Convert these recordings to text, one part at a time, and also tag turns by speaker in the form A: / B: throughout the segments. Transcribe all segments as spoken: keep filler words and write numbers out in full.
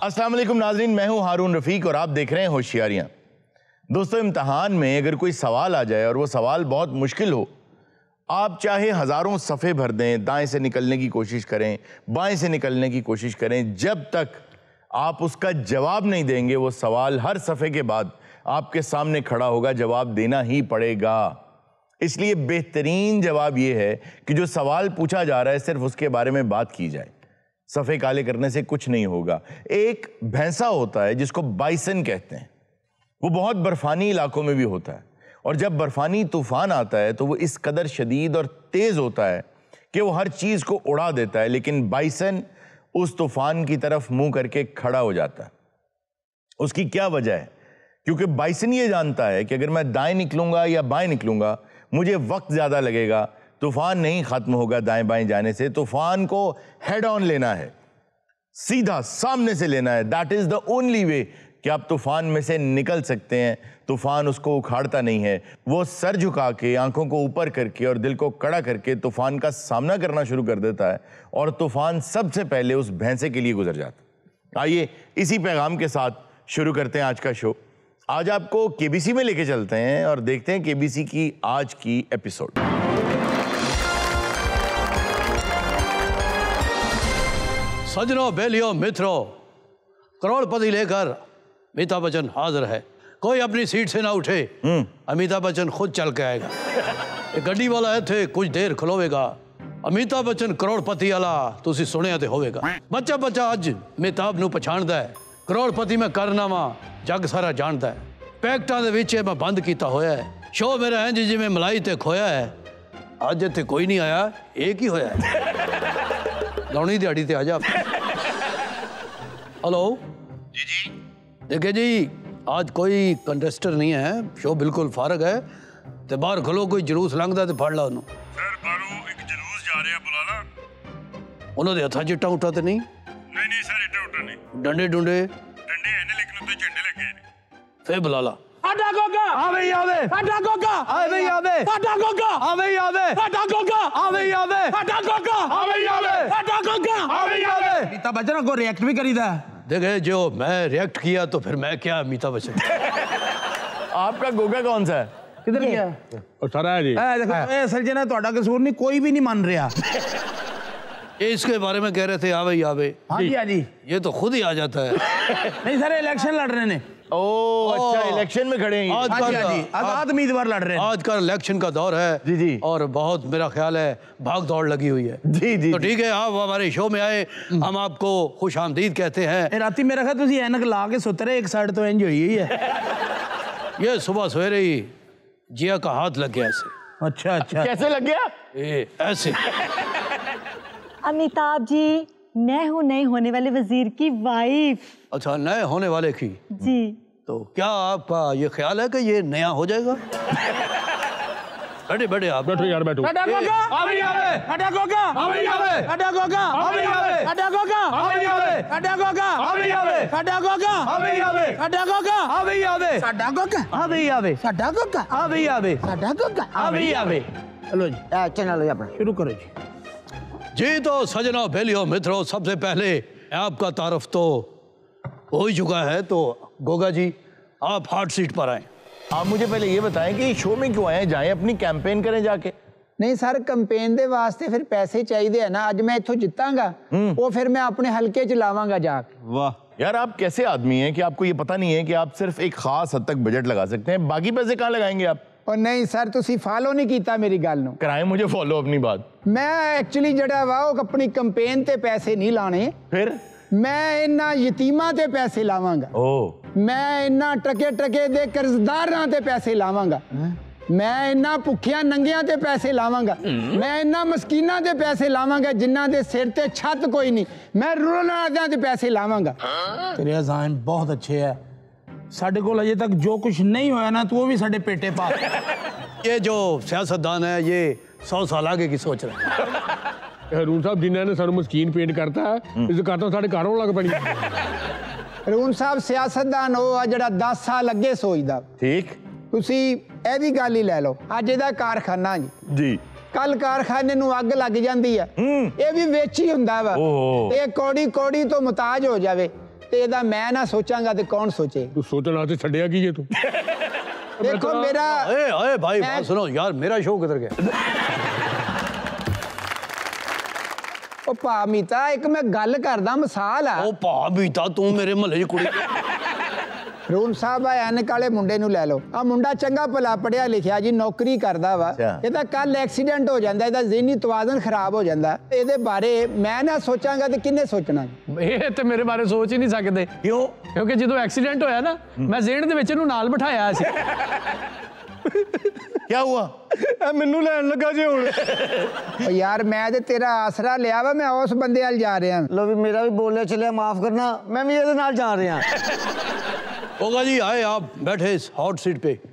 A: अस्सलाम वालेकुम नाज़रीन, मैं हूं हारून रफ़ीक और आप देख रहे हैं होशियारियां। दोस्तों, इम्तहान में अगर कोई सवाल आ जाए और वो सवाल बहुत मुश्किल हो, आप चाहे हज़ारों सफ़े भर दें, दाएं से निकलने की कोशिश करें, बाएं से निकलने की कोशिश करें, जब तक आप उसका जवाब नहीं देंगे वो सवाल हर सफ़े के बाद आपके सामने खड़ा होगा, जवाब देना ही पड़ेगा। इसलिए बेहतरीन जवाब ये है कि जो सवाल पूछा जा रहा है सिर्फ उसके बारे में बात की जाए। सफ़े काले करने से कुछ नहीं होगा। एक भैंसा होता है जिसको बाइसन कहते हैं, वो बहुत बर्फानी इलाकों में भी होता है और जब बर्फानी तूफान आता है तो वो इस कदर शदीद और तेज़ होता है कि वो हर चीज़ को उड़ा देता है, लेकिन बाइसन उस तूफान की तरफ मुंह करके खड़ा हो जाता है। उसकी क्या वजह है? क्योंकि बाइसन ये जानता है कि अगर मैं दाएं निकलूंगा या बाएं निकलूंगा मुझे वक्त ज़्यादा लगेगा, तूफान नहीं ख़त्म होगा दाएं बाएं जाने से। तूफान को हेड ऑन लेना है, सीधा सामने से लेना है। That is the only way कि आप तूफान में से निकल सकते हैं। तूफान उसको उखाड़ता नहीं है, वो सर झुका के, आंखों को ऊपर करके और दिल को कड़ा करके तूफान का सामना करना शुरू कर देता है और तूफान सबसे पहले उस भैंसे के लिए गुजर जाता है। आइए इसी पैगाम के साथ शुरू करते हैं आज का शो। आज आपको केबीसी में लेके चलते हैं और देखते हैं केबीसी की आज की एपिसोड।
B: सजनों, बेलियों, मित्रों, करोड़पति लेकर अमिताभ बच्चन हाजिर है। कोई अपनी सीट से ना उठे, अमिताभ बच्चन खुद चल के आएगा। एक गड्डी वाला है थे कुछ देर खलोवेगा, अमिताभ बच्चन करोड़पति वाला तुसी सुनिया ते होवेगा। बच्चा बच्चा अज अमिताभ नू पछाणदा है, करोड़पति में कारनामा जग सारा जानता है। पैकटां दे विच मैं बंद कीता होया है, शो मेरा इंज जिवें मलाई ते खोया है। अज इत्थे कोई नहीं आया, एक ही होया है। लौनी दिहाड़ी ते आ जा। हेलो
A: जी जी
B: देखे जी, आज कोई कंटेस्टर नहीं है, शो बिल्कुल फारग है। ते बाहर खलो, कोई जलूस लंघदा ते फड़ ला उन्हों।
C: सर बाहरों एक जलूस जा रहा, बुला ला।
B: उन्हों दे हत्थां च इट्टां उट्टां ते नहीं?
C: नहीं नहीं सर, इट्टा उट्टा नहीं।
B: डंडे डुंडे
C: डंडे हैं ने, लेकिन उत्ते झंडे लगे हैं।
B: फिर बुला ला।
D: आटा गोगा
E: आवे आवे
D: आटा गोगा
E: आवे आवे
D: आटा गोगा
E: आवे आवे
D: आटा गोगा
E: आवे आवे
D: आटा गोगा
E: आवे आवे
D: आटा गोगा
E: आवे आवे।
D: अमिताभ बच्चन को रिएक्ट भी करीदा है।
B: देखे जो मैं रिएक्ट किया तो फिर मैं क्या अमिताभ बच्चन।
A: आपका गोगा कौन सा है?
D: किधर गया?
E: और सारा है जी।
D: ए देखो, ए असल जना ਤੁਹਾਡਾ कसूर नहीं, कोई भी नहीं मान रहा।
B: ये इसके बारे में कह रहे थे आवे ही आवे।
D: हाँ जी हाँ जी।
B: ये तो खुद ही आ जाता है।
D: नहीं सर, इलेक्शन लड़ रहे हैं।
A: ओह अच्छा, इलेक्शन में खड़े हैं।
B: आज
D: हाँ जी हाँ जी, आजाद उम्मीदवार लड़ रहे हैं।
B: आज का इलेक्शन का दौर है
A: जी जी।
B: और बहुत मेरा ख्याल है भाग दौड़ लगी हुई है।
A: जी जी
B: तो ठीक है, आप हमारे शो में आए, हम आपको खुश आमदीद कहते हैं।
D: ए राती मेरा ख्याल तुसी ऐनक ला के सुत रहे, एक साइड तो इंज हुई है।
B: ये सुबह सवेरे ही जिया का हाथ लग गया ऐसे।
D: अच्छा अच्छा।
A: कैसे लग गया?
B: ए, ऐसे।
F: अमिताभ जी, मैं हूँ नए होने वाले वजीर की वाइफ।
B: अच्छा, नए होने वाले की?
F: जी।
B: तो क्या आपका ये ख्याल है कि ये नया हो जाएगा? बैठे बैठे आप
E: बैठो यार बैठो।
D: आटा गोगा
E: आवे आवे
D: आटा गोगा
E: आवे आवे
D: आटा गोगा
E: आवे आवे
D: आटा गोगा
E: आवे आवे
D: आटा गोगा
E: आवे आवे
D: आटा गोगा
E: आवे आवे
D: आटा गोगा
E: आवे आवे
D: साडा गोगा
E: आवे आवे
D: साडा गोगा
E: आवे आवे
D: साडा गोगा
E: आवे आवे।
D: चलो जी, चैनल अपना शुरू करो जी।
B: जी तो सजनों, बेलियों, मित्रों, सबसे पहले आपका तारफ तो हो ही चुका है, तो गोगा जी आप हॉट सीट पर आए।
A: आप मुझे पहले ये बताएं कि शो में क्यों आए? जाएं अपनी कैंपेन करें जाके।
G: नहीं सर, कंपेन दे वास्ते फिर पैसे चाहिए है ना। अज मैं इथों जितांगा, वो फिर मैं अपने हल्के च लावांगा जाके।
A: वाह यार, आप कैसे आदमी हैं कि आपको ये पता नहीं है कि आप सिर्फ एक खास हद तक बजट लगा सकते हैं, बाकी पैसे कहाँ लगाएंगे आप?
G: और नहीं सर, तुसी फॉलो नहीं कीता मेरी गल नूं।
A: कराएं मुझे फॉलो अपनी बात।
G: मैं एक्चुअली जड़ा वा वो अपनी कंपेन ते पैसे नहीं लाने,
A: फिर
G: मैं इन्ना यतीमां ते पैसे लावांगा।
A: ओ
G: मैं इन्ना टके टके दे कर्जदारां ते पैसे लावांगा। मैं इन्ना भुखियां नंगियां ते पैसे लावांगा। मैं इन्ना मस्कीनां ते पैसे लावांगा जिन्हां दे सिर ते छत कोई नहीं। मैं रूरल आदियां ते पैसे लावांगा।
D: तेरे अज़ान बहुत अच्छे है। साढ़े को अजे तक जो कुछ नहीं होया ना, तो वो भी साढ़े पेटे पा।
B: ये जो सियासतदान है ये सौ साल आगे की सोच रहे हैं।
E: हरून साहब जिन्होंने सानू मस्कीन पेंट करता है, इस करता साढ़े घर होने लग पैनी।
G: हरून साहब सियासतदान हो आ जड़ा दस साल अगे सोचदा।
A: ठीक,
G: तुसी ए भी गल ही लै लो। अज इहदा कारखाना जी
A: जी
G: कल कारखाने नूं अग लग जाती है, ये भी विच ही हुंदा वा।
A: ओहो।
G: ते कौड़ी कौड़ी तो मुताज हो जावे ਤੇ ਇਹਦਾ ਮੈਂ ਨਾ ਸੋਚਾਂਗਾ ਤੇ ਕੌਣ ਸੋਚੇ।
E: ਤੂੰ ਸੋਚਣ ਵਾਸਤੇ ਛੱਡਿਆ ਕੀ ਹੈ ਤੂੰ?
G: ਦੇਖੋ ਮੇਰਾ
B: अरे अरे भाई बात सुनो यार, मेरा शो किधर गया?
G: ਉਹ ਭਾ ਮੀਤਾ ਇੱਕ ਮੈਂ ਗੱਲ ਕਰਦਾ, ਮਿਸਾਲ ਆ।
B: ओ भा बीता तू मेरे महल्ले च कुड़ी
G: ਰੂਮ ਸਾਹਿਬ ਆ ਐਨਕ ਵਾਲੇ ਮੁੰਡੇ ਨੂੰ ਲੈ ਲਓ। ਆ ਮੁੰਡਾ ਚੰਗਾ ਭਲਾ ਪੜਿਆ ਲਿਖਿਆ ਜੀ, ਨੌਕਰੀ ਕਰਦਾ ਵਾ। ਇਹਦਾ ਕੱਲ ਐਕਸੀਡੈਂਟ ਹੋ ਜਾਂਦਾ, ਇਹਦਾ ਜ਼ਿਹਨੀ ਤਵਾਜ਼ਨ ਖਰਾਬ ਹੋ ਜਾਂਦਾ। ਇਹਦੇ ਬਾਰੇ ਮੈਂ ਨਾ ਸੋਚਾਂਗਾ ਤੇ ਕਿੰਨੇ ਸੋਚਣਾ?
H: ਇਹ ਤੇ ਮੇਰੇ ਬਾਰੇ ਸੋਚ ਹੀ ਨਹੀਂ ਸਕਦੇ।
A: क्यों?
H: ਕਿਉਂਕਿ ਜਦੋਂ ਐਕਸੀਡੈਂਟ ਹੋਇਆ ਨਾ, ਮੈਂ ਜ਼ੇਨ ਦੇ ਵਿੱਚ ਇਹਨੂੰ ਨਾਲ ਬਿਠਾਇਆ ਸੀ।
A: क्या हुआ?
E: ਮੈਨੂੰ ਲੈਣ ਲੱਗਾ ਜੇ ਹੁਣ।
G: ਉਹ ਯਾਰ ਮੈਂ ਤੇ ਤੇਰਾ ਆਸਰਾ ਲਿਆ ਵਾ, ਮੈਂ ਉਸ ਬੰਦੇ ਵੱਲ ਜਾ ਰਿਹਾ।
I: लो भी मेरा भी बोलने चले, माफ करना, मैं भी ये नाल जा रहा।
B: होगा जी, आए आप बैठे इस हॉट सीट पे।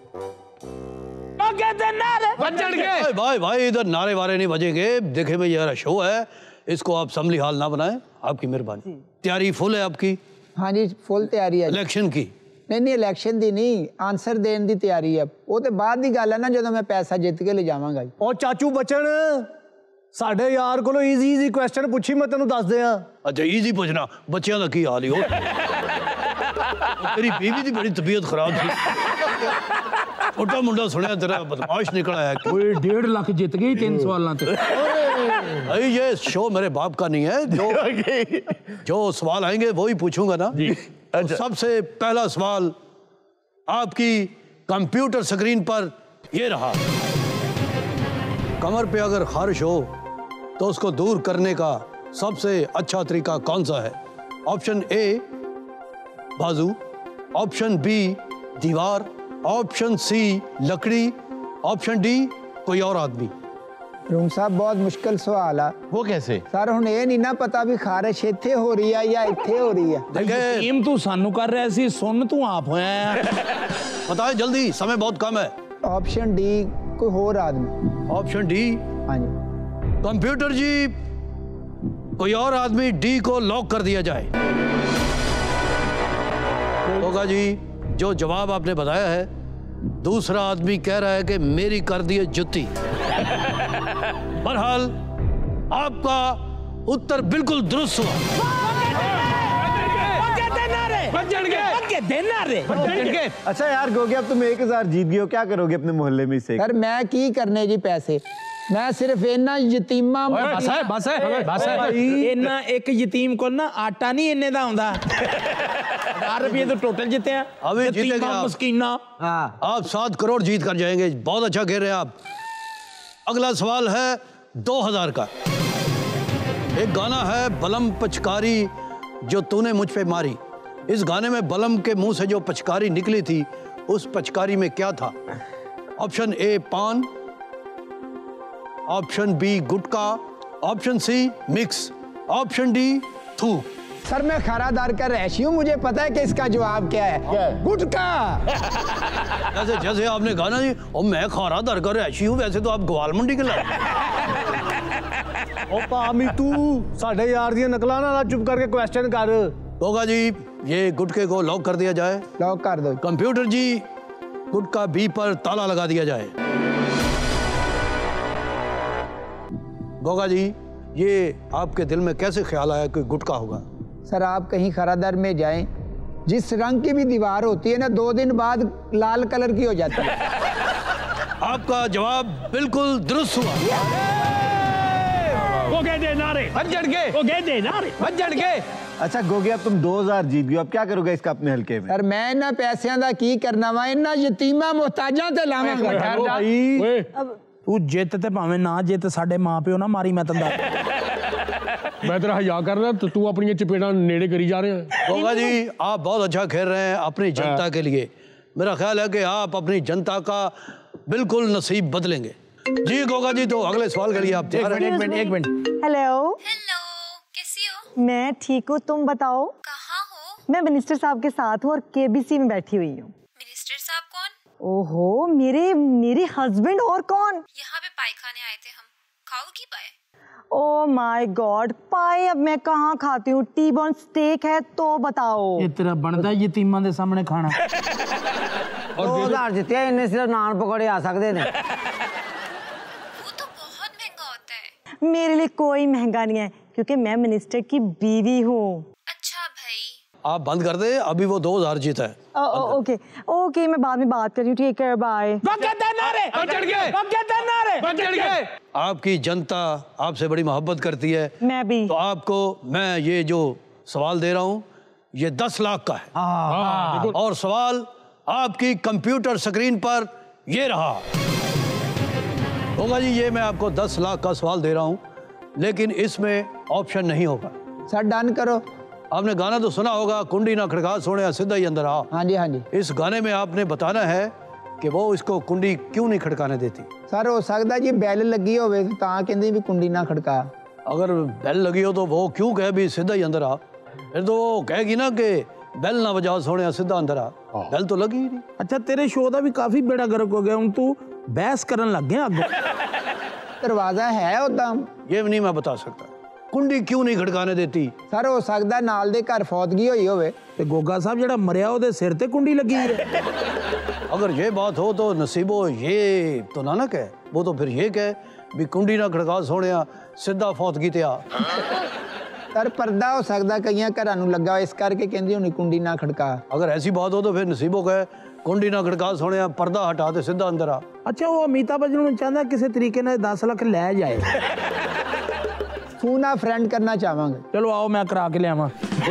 B: भाई भाई भाई इधर नारे वारे नहीं बजेंगे। देखे भाई यार शो है, इसको आप संभली हाल ना बनाएं, आपकी मेहरबानी। तैयारी फुल है आपकी?
G: हाँ जी फुल तैयारी है।
B: इलेक्शन की?
G: नहीं नहीं इलेक्शन दी नहीं, आंसर देने दी तैयारी है। वो तो बाद की गल है ना, जो मैं पैसा जित के ले जावांगा।
I: और चाचू बचन साडे यार कोलो इजी इजी क्वेश्चन पूछी, मैं तेनू दस दियां।
B: अच्छा इजी पूछना, बच्चों का की हाल ही हो? तेरी बीवी की बड़ी तबीयत खराब थी, छोटा मुंडा सुनिया तेरा बदमाश निकला है।
D: कोई डेढ़ लाख जित गई तीन सवालों ते।
B: अरे ये शो मेरे बाप का नहीं है, जो जो सवाल आएंगे वही पूछूंगा ना। तो सबसे पहला सवाल आपकी कंप्यूटर स्क्रीन पर ये रहा। कमर पे अगर खारिश हो तो उसको दूर करने का सबसे अच्छा तरीका कौन सा है? ऑप्शन ए बाजू, ऑप्शन बी दीवार, ऑप्शन सी लकड़ी, ऑप्शन डी कोई और आदमी।
G: रूम साहब बहुत मुश्किल सवाल है।
A: वो कैसे?
G: सर हुण ये नहीं ना पता भी खारिश इत्थे हो रही है या इत्थे हो रही है।
D: टीम तू सानू कर रहा सी, सुन तू आप होया।
B: बताए जल्दी, समय बहुत कम है।
G: ऑप्शन डी कोई और आदमी।
B: Option D?
G: हाँ जी।
B: कंप्यूटर जी कोई और आदमी, डी को लॉक कर दिया जाए। होगा जी, जो जवाब आपने बताया है, दूसरा आदमी कह रहा है कि मेरी कर दिए जुत्ती। बहरहाल आपका उत्तर बिल्कुल दुरुस्त हुआ।
I: अच्छा यार गोगे, अब तुम एक हजार जीत गए हो, क्या करोगे अपने मोहल्ले में इसे?
G: सर मैं की करने जी पैसे, मैं सिर्फ इन्ना यतीमा
D: बस है बस है बस है इन्ना एक यतीम को ना आटा नहीं इन्ने दा हुंदा। हजार रुपये तो टोटल जीते हैं।
B: अभी जीतेंगे आप।
D: मस्कीना।
I: हाँ
B: आप सात करोड़ जीत कर जाएंगे, बहुत अच्छा खेल रहे हैं आप। अगला सवाल है दो हजार का। एक गाना है बलम पचकारी जो तूने मुझ पे मारी। इस गाने में बलम के मुंह से जो पचकारी निकली थी, उस पचकारी में क्या था? ऑप्शन ए पान, ऑप्शन बी गुटका, option C mix, option D थू।
G: सर मैं खारादार का रैशी हूँ, मुझे पता है कि इसका जवाब क्या है।
A: क्या है?
G: गुटका।
B: जैसे जैसे आपने कहा ना जी, और मैं खारा दर कर ऐसी हूँ, वैसे तो आप ग्वाल मंडी के लाए।
I: ओ पामी तू साडे यार दी नकला ना चुप करके क्वेश्चन कर।
B: होगा जी, ये गुटके को लॉक कर दिया जाए।
G: लॉक कर दो।
B: कंप्यूटर जी गुटका बी पर ताला लगा दिया जाए। गोगा जी, ये आपके दिल में कैसे ख्याल आया कि गुटका होगा?
G: सर आप कहीं खरादर में जाएं, जिस रंग की भी दीवार होती है ना, दो दिन बाद लाल कलर की हो जाती है।
B: आपका जवाब बिल्कुल दुरुस्त हुआ।
I: अच्छा गोगे, अब तुम दो हजार जीत गए, अब क्या करोगे इसका अपने हल्के में?
G: सर मैं इन्ना पैसों का की करना वा, इन्ना यतीमा मोहताजा ते लावांगा।
D: तू जित ते भावें ना जित, साडे मां प्यो ना मारी। मैं तंदा
E: मैं तेरा हया करना तो तू अपनी चपेड़ा नेड़े करी जा रहे हैं।
B: गोगा जी, आप बहुत अच्छा खेल रहे हैं अपनी जनता के लिए। मेरा ख्याल है कि आप अपनी जनता का बिल्कुल नसीब बदलेंगे। जी गोगा जी, तो अगले सवाल के लिए आप तैयार हैं?
D: एक मिनट एक मिनट।
F: हेलो
J: हेलो, कैसी हो?
F: मैं ठीक हूँ, तुम बताओ।
J: कहाँ हो?
F: मैं मिनिस्टर साहब के साथ हूँ और केबीसी में बैठी हुई हूँ।
J: मिनिस्टर साहब कौन?
F: ओहो, मेरे मेरे हस्बैंड। और कौन?
J: यहाँ पे पाई खाने आए थे हम। खाओगी पाए?
F: ओ माय गॉड, पाए अब मैं कहाँ खाती हूँ? टी बॉन स्टेक है तो बताओ।
D: ये तेरा बनता यतीमा दे सामने खाना।
I: दो हजार जीते, इन्हें सिर्फ नान पकौड़े आ सकते हैं।
J: वो तो बहुत महंगा होता है।
F: मेरे लिए कोई महंगा नहीं है, क्योंकि मैं मिनिस्टर की बीवी हूँ।
J: अच्छा भाई।
B: आप बंद कर दे, अभी वो दो हजार जीता है।
F: ओ, ओ, ओके ओके, मैं बाद में बात कर रही हूँ, ठीक है, बाय।
B: आपकी जनता आपसे बड़ी मोहब्बत करती है,
F: मैं भी।
B: तो आपको मैं ये जो सवाल दे रहा हूँ ये दस लाख का है।
E: हाँ,
B: और सवाल आपकी कंप्यूटर स्क्रीन पर ये रहा होगा जी। ये मैं आपको दस लाख का सवाल दे रहा हूँ, लेकिन इसमें ऑप्शन नहीं होगा।
G: सर डन करो।
B: आपने गाना तो सुना होगा, कुंडी ना खड़का सोने सीधा ही अंदर आ।
G: हाँ जी हाँ जी।
B: इस गाने में आपने बताना है कि वो इसको कुंडी क्यों नहीं खड़काने देती।
G: सर हो सकता जी बैल लगी होवे तां कहंदे भी कुंडी ना खड़का।
B: अगर बेल लगी हो तो वो क्यों कहे भी सीधा ही अंदर आ, फिर तो वो कहेगी ना कि बेल ना बजाओ सोने सीधा अंदर आ। बेल तो लगी ही नहीं।
D: अच्छा तेरे शो का भी काफी बेड़ा गर्क हो गया, हूँ तू बहस करन लग गया अगो।
G: दरवाजा है उदा,
B: ये भी नहीं मैं बता सकता। कुंडी क्यों नहीं खड़काने देती?
G: सर हो सकता नाल दे घर फौतगी होई होवे
D: ते गोगा साहब जेड़ा मरिया ओदे सिर ते कुंडी लगी है।
B: अगर ये बात हो तो नसीबो ये तो ना ना कहे, वो तो फिर ये कहे भी कुंडी ना खड़का सोने सीधा फौतगी ते आ।
G: सर पर्दा हो सकता कई घरां नूं लगा इस करके कहंदी होनी कुंडी ना खड़का।
B: अगर ऐसी बात हो तो फिर नसीबो कहे कुंडी ना खड़का सोने पर्दा हटा ते सीधा अंदर आ।
D: अच्छा वो अमिताभ बच्चन चाहता किसी तरीके ने दस लाख लै जाए।
G: फोन फ्रेंड करना चाहांगे।
D: चलो आओ मैं करा के लियावां।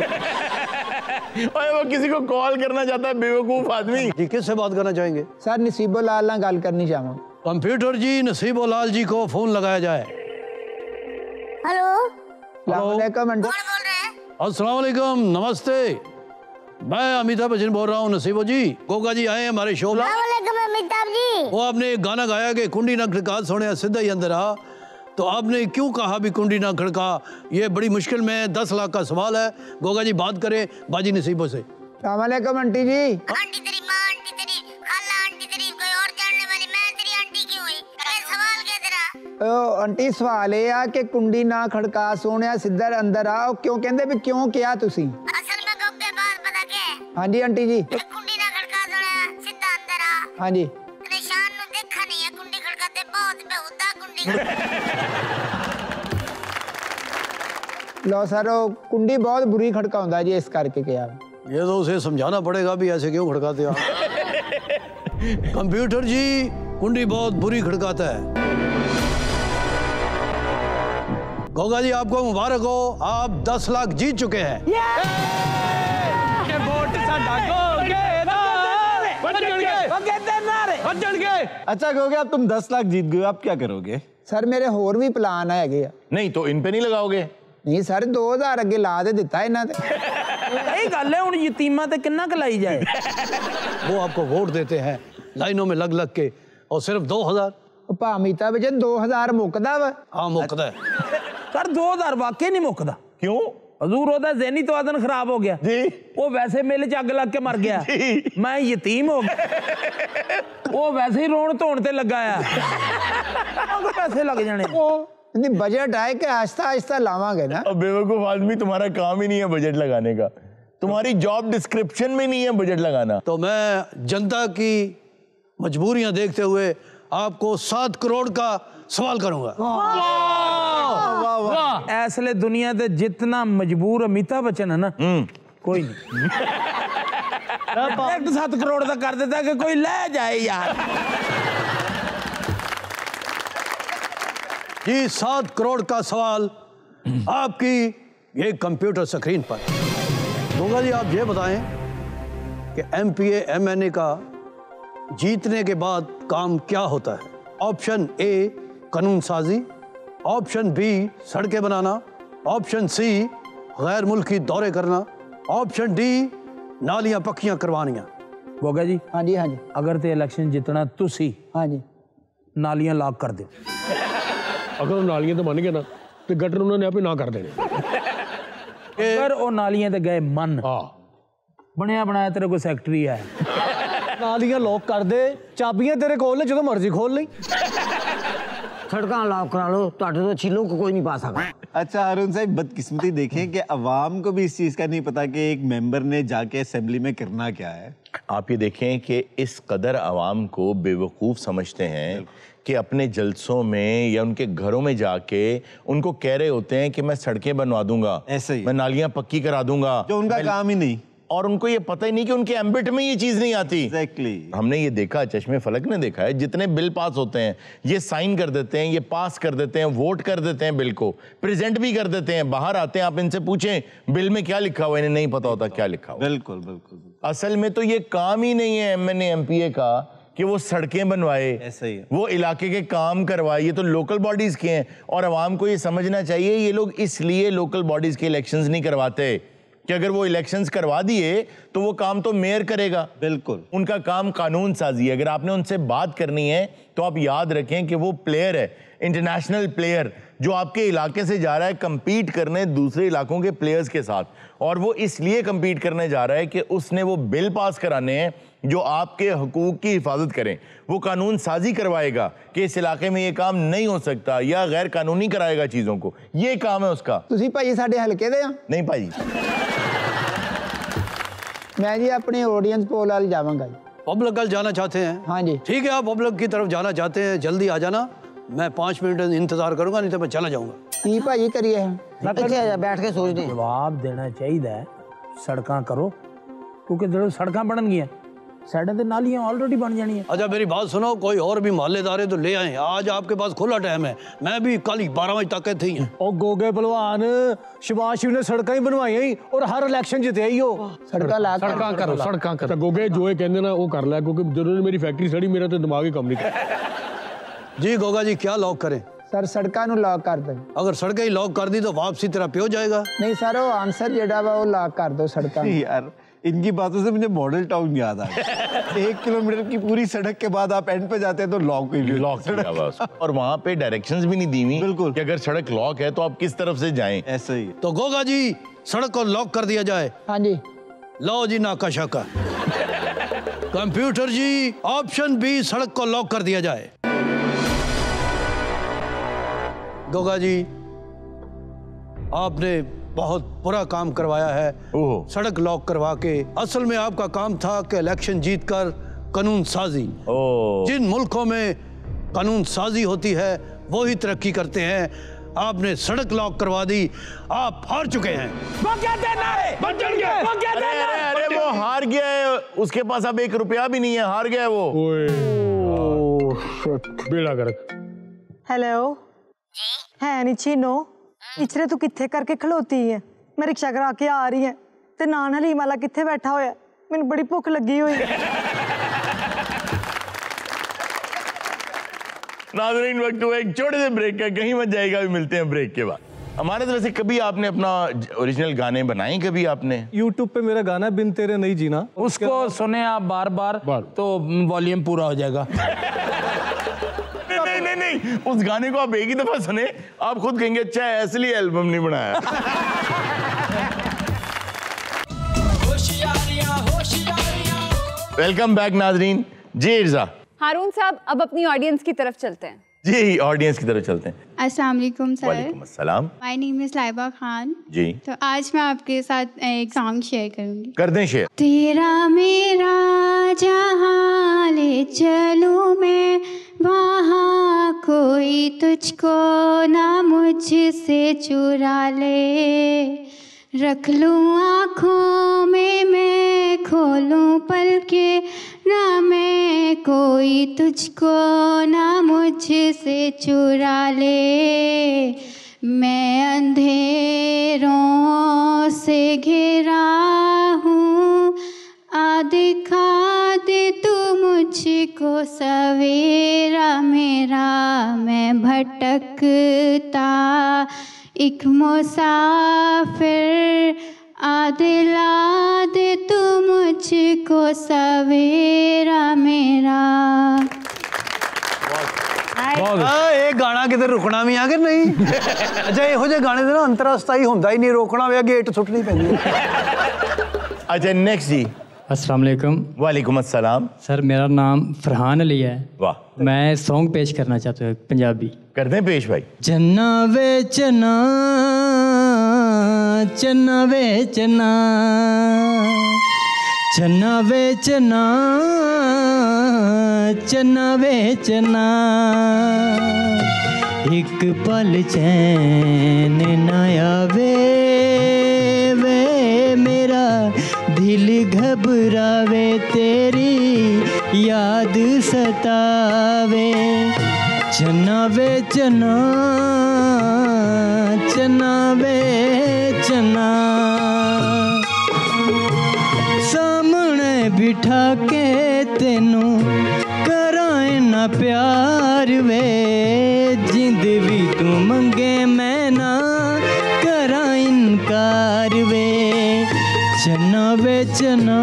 A: ओए वो किसी को कॉल करना चाहता है, बेवकूफ आदमी।
B: जी किससे बात करना चाहेंगे?
G: सर नसीबो लाल नाल गल करनी चाहांगा।
B: कंप्यूटर जी नसीबो लाल जी को फोन लगाया जाए।
J: हेलो,
G: अस्सलामुअलैकुम आंटी।
J: कौन बोल रहे हैं?
B: अस्सलाम वालेकुम, नमस्ते। मैं अमिताभ बच्चन बोल रहा हूँ। नसीबो जी, गोगा जी आए हमारे शो में।
J: वालेकुम अमिताभ जी।
B: वो आपने एक गाना गाया कि कुंडी ना खड़का सोने सीधा ही अंदर आ, तो आपने क्यों कहा भी कुंडी ना खड़का? ये बड़ी मुश्किल में दस लाख का सवाल है। गोगा जी बात करें बाजी नसीबो से।
G: अस्सलाम वालेकुम आंटी जी।
J: आंटी तेरी माँ, आंटी तेरी खाला, आंटी तेरी कोई और जानने वाली, मैं तेरी आंटी क्यों हुई? ये सवाल क्या तेरा?
G: ओ आंटी सवाल ये आ कि कुंडी ना खड़का सोने सीधा अंदर आ, ओ क्यों कहंदे भी क्यों किया तुसी?
J: असल में गोगे बात पता क्या है?
G: हाँ जी आंटी जी।
J: कुंडी ना खड़का सोने सीधा अंदर आ।
G: हाँ जी।
J: निशान नु देखा नहीं है कुंडी खड़काते, बहुत बेहुदा कुंडी।
G: लो सर ओ कुंडी बहुत बुरी खड़काउंदा जी, इस करके किया।
B: ये तो उसे समझाना पड़ेगा भी ऐसे क्यों खड़काते आप। कंप्यूटर जी कुंडी बहुत बुरी खड़काता है। गोगा जी आपको मुबारक हो, आप दस लाख जीत चुके हैं।
I: अच्छा गोगे अब तुम दस लाख जीत गए, आप क्या करोगे?
G: सर मेरे होर भी प्लान है।
A: नहीं तो इन पे नहीं लगाओगे?
G: नहीं सर दो हजार अगे ला दे दिता इन्हां ते।
D: यही गल है, हुण यतीमां ते किन्ना क लाई जाए।
B: वो आपको वोट देते हैं लाइनों में लग लग के, और सिर्फ दो हजार।
G: भा अमिताभ बच्चन दो हजार मुकदा वा?
B: हाँ मुकदा है।
D: सर दो हजार वाकई नहीं मुकदा।
A: क्यों?
D: हजूर ओदा ज़हनी तवाज़ुन खराब हो गया
A: जी।
D: वो वैसे मेले च अग लग के मर गया, मैं यतीम हो गया। वो वैसे ही रोन धोन ते लगा है। पैसे लग जाने।
G: नहीं बजट आए कि आहिस्ता आहिस्ता लावांगे ना।
A: अब बेवकूफ आदमी, तुम्हारा काम ही नहीं है बजट लगाने का, तुम्हारी जॉब डिस्क्रिप्शन में नहीं है बजट लगाना।
B: तो मैं जनता की मजबूरियां देखते हुए आपको सात करोड़ का सवाल करूंगा।
D: ऐसले दुनिया ते जितना मजबूर अमिताभ बच्चन है ना, कोई नहीं। एक सात करोड़ का कर देता कि कोई ले जाए यार।
B: जी सात करोड़ का सवाल आपकी ये कंप्यूटर स्क्रीन पर। गोगा जी आप ये बताएं कि M P A M N A का जीतने के बाद काम क्या होता है? ऑप्शन ए कानून साजी, ऑप्शन बी सड़कें बनाना, ऑप्शन सी गैर मुल्की दौरे करना, ऑप्शन डी नालियां पक्कियां करवानियां।
D: गोगा जी
G: हाँ जी हाँ जी।
D: अगर ते इलेक्शन जितना तुसी
G: हाँ जी
D: नालियां लॉक कर दो।
E: अगर वो नालियां तो बन गए ना तो गटर उन्होंने आप ही ना कर देने।
D: अगर वो नालियां ते गए मन,
E: हाँ
D: बनया बनाया तेरे को सेक्रेटरी है।
I: नालियां लॉक कर दे, चाबियां तेरे कोल ने, जो मर्जी खोल ली।
K: सड़कां लॉक करा लो, तुहाडे तो चिल्लों को कोई नहीं पा सकता।
L: अच्छा अरुण साहब बदकिस्मती देखें कि अवाम को भी इस चीज़ का नहीं पता कि एक मेंबर ने जाके असेंबली में करना क्या है।
A: आप ये देखें कि इस कदर अवाम को बेवकूफ़ समझते हैं कि अपने जलसों में या उनके घरों में जाके उनको कह रहे होते हैं कि मैं सड़कें बनवा दूंगा,
L: ऐसे ही
A: मैं नालियां पक्की करा दूंगा,
L: जो उनका काम ही नहीं,
A: और उनको ये पता ही नहीं कि उनके एम्बिट में ये चीज नहीं आती।
L: Exactly.
A: हमने ये देखा, चश्मे फलक ने देखा है, जितने बिल पास होते हैं ये साइन कर देते हैं, ये पास कर देते हैं, वोट कर देते हैं, बिल को प्रेजेंट भी कर देते हैं, बाहर आते हैं, आप इनसे पूछें बिल में क्या लिखा हुआ, इन्हें नहीं पता होता क्या लिखा हुआ।
L: बिल्कुल बिल्कुल।
A: असल में तो ये काम ही नहीं है एमएनए एमपीए का कि वो सड़कें बनवाए,
L: ऐसा ही है।
A: वो इलाके के काम करवाए, ये तो लोकल बॉडीज के हैं। और आवाम को ये समझना चाहिए ये लोग इसलिए लोकल बॉडीज के इलेक्शंस नहीं करवाते कि अगर वो इलेक्शंस करवा दिए तो वो काम तो मेयर करेगा।
L: बिल्कुल,
A: उनका काम कानून साजी है। अगर आपने उनसे बात करनी है तो आप याद रखें कि वो प्लेयर है, इंटरनेशनल प्लेयर, जो आपके इलाके से जा रहा है compete करने दूसरे इलाकों के प्लेयर्स के साथ, और वो इसलिए compete करने जा रहा है कि उसने वो बिल पास कराने हैं जो आपके हकूक की हिफाजत करें। वो कानून साजी करवाएगा कि इस इलाके में ये काम नहीं हो सकता, या गैर कानूनी कराएगा चीज़ों को, ये काम है उसका।
G: ਤੁਸੀਂ ਭਾਈ ਸਾਡੇ ਹਲਕੇ ਦੇ ਆ?
A: नहीं भाई,
G: मैं जी अपने ऑडियंस पोल वाल जावांगा जी।
B: पब्लिक कल जाना चाहते हैं?
G: हाँ जी।
B: ठीक है, आप पब्लिक की तरफ जाना चाहते हैं, जल्दी आ जाना, मैं पाँच मिनट इंतजार करूंगा, नहीं तो मैं चला जाऊंगा।
G: ਕੀ ਭਾਈ ਕਰੀਏ?
K: ਇੱਥੇ ਆ ਜਾ ਬੈਠ ਕੇ ਸੋਚਦੇ ਹਾਂ।
D: ਜਵਾਬ ਦੇਣਾ ਚਾਹੀਦਾ ਹੈ, ਸੜਕਾਂ ਕਰੋ, ਕਿਉਂਕਿ ਜਦੋਂ ਸੜਕਾਂ ਬਣਨਗੀਆਂ साइडों ते नालियां ऑलरेडी बन जानी है।
B: अच्छा मेरी बात सुनो, कोई और भी मोहल्लेदार है तो ले आए, आज आपके पास खुला टाइम है, मैं भी कल बारह बजे तक थे ही।
I: ओ गोगे भलवान शिवाशिव ने सड़कें ही बनवाई ही और हर इलेक्शन जिते ही हो।
G: सड़का ला
H: सड़कां करो सड़कां करो।
E: गोगे जो ये कहंदे ना वो कर ले, क्योंकि जरूर मेरी फैक्ट्री सड़ी, मेरा तो दिमाग ही काम नहीं कर।
B: जी गोगा जी, क्या लॉक करें?
G: सर सड़का नु लॉक कर दो।
B: अगर सड़कें ही लॉक कर दी तो वापसी तेरा पे हो जाएगा।
G: नहीं सर, वो आंसर जेड़ा वा वो लॉक कर दो सड़का।
L: यार इनकी बातों से मुझे मॉडल टाउन याद आ गया। एक किलोमीटर की पूरी सड़क के बाद आप एंड पे जाते हैं तो लॉक हुई
A: लॉक किया हुआ उसको, और वहां पे डायरेक्शंस भी नहीं दी हुई
L: बिल्कुल
A: कि अगर सड़क लॉक है तो आप किस तरफ से जाएं।
L: ऐसा ही।
B: तो गोगा जी सड़क को लॉक कर दिया जाए।
G: हाँ जी।
B: लो जी नाका शाका। कंप्यूटर जी ऑप्शन बी, सड़क को लॉक कर दिया जाए। गोगा जी आपने बहुत बुरा काम करवाया है, सड़क लॉक करवा के। असल में आपका काम था कि इलेक्शन जीतकर कानून साजी। जिन मुल्कों में कानून साजी होती है वो ही तरक्की करते हैं। आपने सड़क लॉक करवा दी, आप हार चुके हैं।
D: वो क्या देना है?
A: वो क्या
D: देना है?
A: अरे, अरे वो हार गया है, उसके पास अब एक रुपया भी नहीं है, हार गया है वो।
E: बेड़ा गर्क।
F: हेलो है नी चीनो, इचरे तू किथे करके खलोती है? मैं रिक्शा करा के आ रही है ते नान हलीम वाला किथे बैठा होया, मैनू बड़ी भुख लगी हुई है।
A: नाज़रीन वक्त हुआ एक छोटे से ब्रेक का, कहीं मत जाएगा, भी मिलते हैं ब्रेक के बाद। हमारे तरफ से कभी आपने अपना ओरिजिनल गाने बनाए? कभी आपने
I: यूट्यूब पे मेरा गाना बिन तेरे नहीं जीना,
D: उसको सुने आप बार बार, बार तो वॉल्यूम पूरा हो जाएगा।
A: नहीं नहीं नहीं, उस गाने को आप एक ही दफा सुने, आप खुद कहेंगे अच्छा है, इसलिए एल्बम नहीं बनाया। वेलकम बैक नाजरीन। जी इर्जा।
M: हारून साहब, अब अपनी ऑडियंस की तरफ चलते हैं।
A: जी ऑडियंस की तरफ चलते हैं।
N: अस्सलाम वालेकुम सर।
A: वालेकुम अस्सलाम।
N: My name is Laiba Khan
A: ji.
N: तो आज मैं आपके साथ एक सॉन्ग शेयर करूंगी।
A: कर दें शेयर।
N: तेरा मेरा जहां ले चलूं मैं, वहाँ कोई तुझको ना मुझसे चुरा ले, रख लूं आँखों में मैं खोलूं पलके, ना मैं कोई तुझको ना मुझसे चुरा ले। मैं अंधेरों से घिरा हूँ, आ दिखा दे तू मुझको सवेरा मेरा, मैं भटकता एक मुसाफिर, आ दिला दे तू मुझको सवेरा मेरा।
B: ਇਹ ਗਾਣਾ ਕਿਤੇ ਰੁਕਣਾ ਵੀ ਆ ਕਿ ਨਹੀਂ? ਅੱਛਾ ਇਹੋ ਜਿਹੇ ਗਾਣੇ ਦੇ ਨਾ ਅੰਤਰਸਥਾਈ ਹੁੰਦਾ ਹੀ ਨਹੀਂ, ਰੋਕਣਾ ਹੋਇਆ ਗੇਟ ਸੁੱਟਣੀ ਪੈਂਦੀ ਹੈ।
A: अच्छा नेक्स्ट जी।
O: अस्सलाम वालेकुम।
A: वालेकुम अस्सलाम।
O: सर मेरा नाम फरहान अली है।
A: वाह।
O: मैं सॉन्ग पेश करना चाहता हूँ पंजाबी।
A: कर दें पेश भाई।
O: चन्ना वे चना, चन्ना वे चना, चन्ना वे चना, चना वे चना एक पल चैन न आवे वे मेरा दिल घबरावे तेरी याद सतावे चना वे चना चना वे चना सामने बिठा के तेनू कराए ना प्यार वे जिंद भी तू मंगे मैं ना करा इनकार वे चना वे चना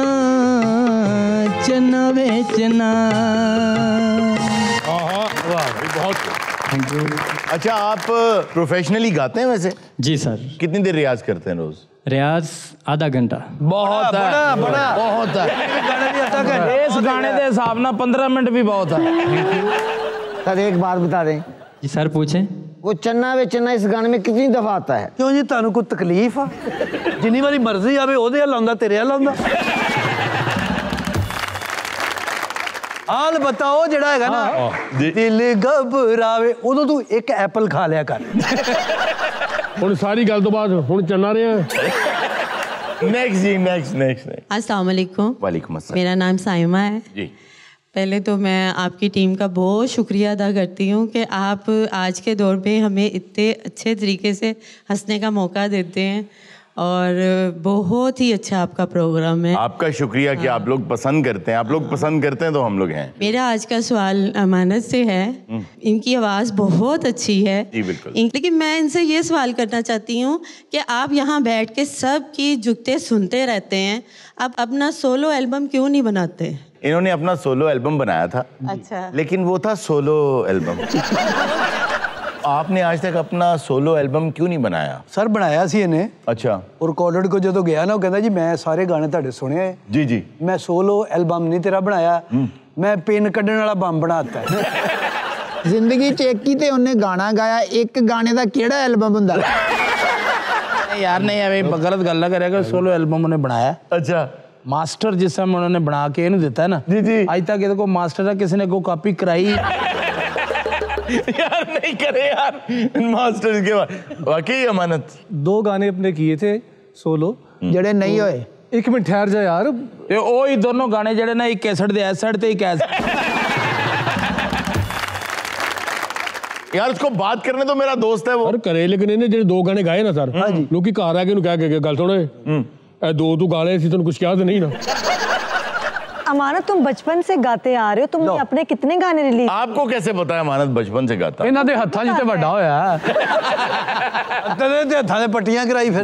O: चना वे चना।
A: बहुत थैंक यू। अच्छा, आप प्रोफेशनली गाते हैं वैसे?
O: जी सर।
A: कितनी देर रियाज करते हैं रोज?
O: रियाज आधा घंटा।
D: बहुत है,
O: बड़ा,
D: बड़ा, बहुत है। इस गाने के हिसाब ना पंद्रह मिनट भी बहुत है।
K: सर एक बात बता दें।
O: जी सर पूछें।
K: वो चन्ना वे चन्ना इस गाने में कितनी दफा आता है?
B: क्यों जी तुहानू कोई तकलीफ आ? जिन्नी वारी मर्जी आवे ओदे लांदा तेरे लांदा। हाल बताओ जड़ा हैगा ना दिल घबरावे उदों तू एक एप्पल खा लिया कर।
E: हुण सारी गल तो बाद हुण चन्ना रहे हैं।
A: नेक्स्ट जी नेक्स्ट नेक्स्ट नेक्स्ट।
P: अस्सलाम वालेकुम।
A: वालेकुम अस्सलाम।
P: मेरा नाम साइमा है
A: जी।
P: पहले तो मैं आपकी टीम का बहुत शुक्रिया अदा करती हूँ कि आप आज के दौर पे हमें इतने अच्छे तरीके से हंसने का मौका देते हैं और बहुत ही अच्छा आपका प्रोग्राम है।
A: आपका शुक्रिया कि आप लोग पसंद करते हैं। आप लोग पसंद करते हैं तो हम लोग हैं।
P: मेरा आज का सवाल अमानत से है। इनकी आवाज़ बहुत अच्छी है
A: जी बिल्कुल।
P: लेकिन मैं इनसे ये सवाल करना चाहती हूँ कि आप यहाँ बैठ के सब की जुगते सुनते रहते हैं, आप अपना सोलो एल्बम क्यों नहीं बनाते?
A: इन्होंने अपना सोलो एल्बम बनाया था।
P: अच्छा।
A: लेकिन वो था सोलो एल्बम। आपने आज तक अपना सोलो एल्बम क्यों नहीं बनाया?
B: सर बनाया सी इन्हें।
A: अच्छा।
B: और रिकॉर्डेड को जो गया ना वो कहता जी मैं सारे गाने ਤੁਹਾਡੇ सुने है।
A: जी जी।
B: मैं सोलो एल्बम नहीं तेरा बनाया, मैं पेन कढ़ने वाला बम बनाता है।
G: जिंदगी च एक ही ते उन्हें गाना गाया, एक गाने दा केड़ा एल्बम हुंदा?
D: यार नहीं अभी गलत गल करेगा। सोलो एल्बम उन्हें बनाया।
A: अच्छा।
D: मास्टर जिस समय उन्होंने बना के इन्हें देता है ना
A: जी जी।
D: आज तक ये को मास्टर है किसी ने को कॉपी कराई
A: यार नहीं करे यार मास्टर के बाद वाकई अमानत।
I: दो गाने अपने किए थे सोलो
G: जड़े नहीं होए।
I: एक मिनट ठहर जा यार।
D: ये ओ ही दोनों गाने जड़े ना एक कैसेट दे इस साइड ते एक ऐसे
A: यार उसको बात करने तो मेरा दोस्त है वो।
E: अरे करे लेकिन इन्हें जो दो गाने गाए ना सर लोग की घर आके क्या कह गल सुने ए दो तू गा ले सी तुम कुछ क्या तो नहीं ना।
F: अमानत तुम बचपन से गाते आ रहे हो, तुमने अपने कितने गाने रिलीज?
A: आपको कैसे पता है अमानत बचपन से गाता?
B: इन्हां दे हत्थां 'ਚ ते ਵੱਡਾ ਹੋਇਆ ਤੇਰੇ ਤੇ ਹੱਥਾਂ ਦੇ ਪੱਟੀਆਂ ਕਰਾਈ ਫਿਰ।